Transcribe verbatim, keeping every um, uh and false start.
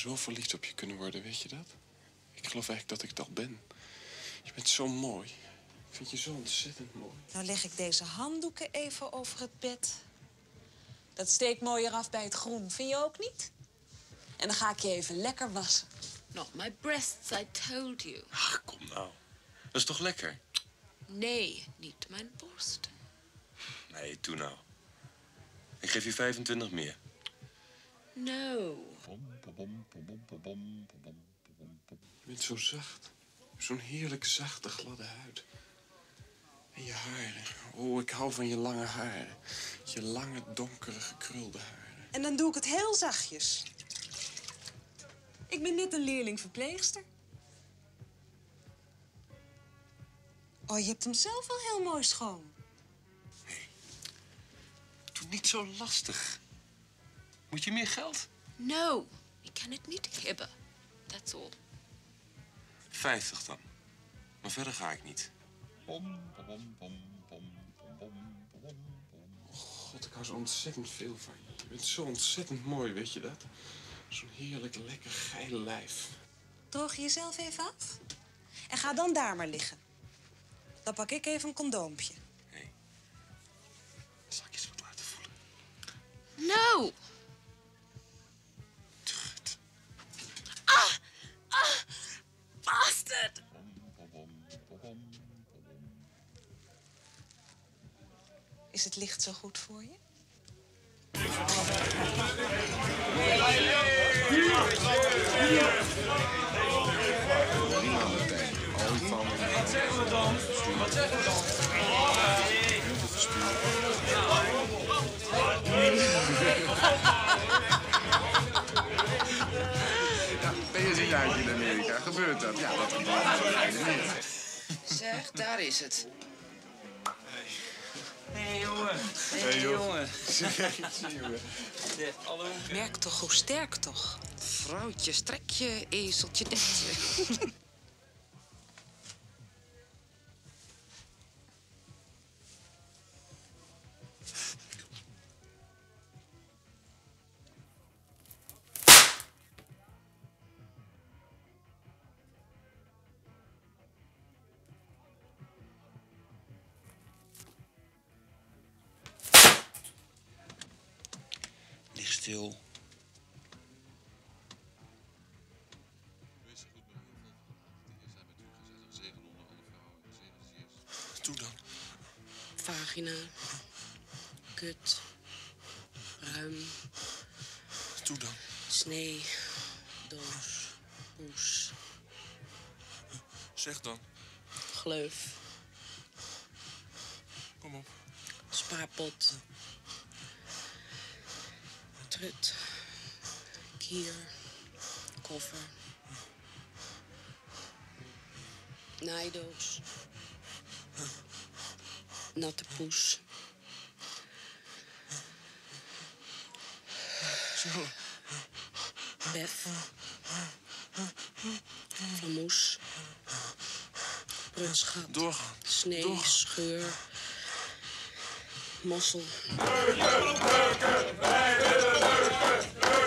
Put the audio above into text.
zo verliefd op je kunnen worden, weet je dat? Ik geloof eigenlijk dat ik dat ben. Je bent zo mooi. Ik vind je zo ontzettend mooi. Nou leg ik deze handdoeken even over het bed. Dat steekt mooier af bij het groen, vind je ook niet? En dan ga ik je even lekker wassen. Not my breasts, I told you. Ach, kom nou. Dat is toch lekker? Nee, niet mijn borsten. Nee, doe nou. Ik geef je vijfentwintig meer. No. Je bent zo zacht. Zo'n heerlijk zachte, gladde huid. En je haren. Oh, ik hou van je lange haren. Je lange, donkere, gekrulde haren. En dan doe ik het heel zachtjes. Ik ben net een leerling verpleegster. Oh, je hebt hem zelf wel heel mooi schoon. Nee. Doe niet zo lastig. Moet je meer geld? No, ik kan het niet hebben. That's all. Vijftig dan. Maar verder ga ik niet. God, ik hou zo ontzettend veel van je. Je bent zo ontzettend mooi, weet je dat? Zo'n heerlijk, lekker, geil lijf. Droog je jezelf even af. En ga dan daar maar liggen. Dan pak ik even een condoompje. Hé. Hey. Zal ik je eens wat laten voelen? No. Trut. Ah! Ah! Bastard! Is het licht zo goed voor je? Wat zeggen we dan? Wat zeggen we dan? Ben je een jaartje in Amerika? Gebeurt dat? Ja, dat gebeurt niet. Zeg, daar is het. Hé, hey, jongen. Hé, Hey, jongen. jongen. Ja, hallo. Merk toch, hoe sterk toch? Vrouwtje, strek je, ezeltje, detje. Lig stil. Doe dan. Vagina. Kut. Ruim. Doe dan. Snee. Doos. Poes. Zeg dan. Gleuf. Kom op. Spaarpot. Trut. Kier. Koffer. Naaidoos. Natte poes. Zo. Bef. Flamoes. Prutschat. Doorgaan. Snee. Doorgaan. Scheur. Mossel. Wij willen werken, wij willen werken.